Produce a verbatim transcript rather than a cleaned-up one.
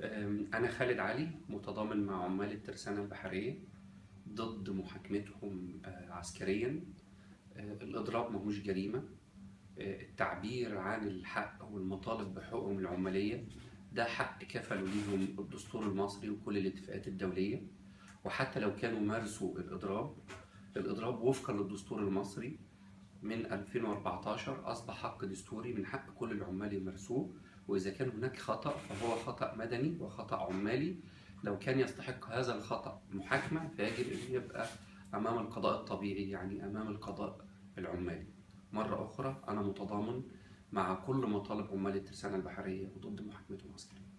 أم، أنا خالد علي متضامن مع عمال الترسانة البحرية ضد محاكمتهم آه، عسكريا. آه، الإضراب ماهوش جريمة. آه، التعبير عن الحق والمطالب بحقوقهم العمالية ده حق كفلوا ليهم الدستور المصري وكل الاتفاقات الدولية. وحتى لو كانوا مارسوا الإضراب الإضراب وفقا للدستور المصري من ألفين وأربعتاشر أصبح حق دستوري من حق كل العمال يمارسوه. وإذا كان هناك خطأ فهو خطأ مدني وخطأ عمالي. لو كان يستحق هذا الخطأ محاكمة فيجب أن يبقى أمام القضاء الطبيعي، يعني أمام القضاء العمالي. مرة أخرى أنا متضامن مع كل مطالب عمال الترسانة البحرية وضد محاكمتهم عسكريا.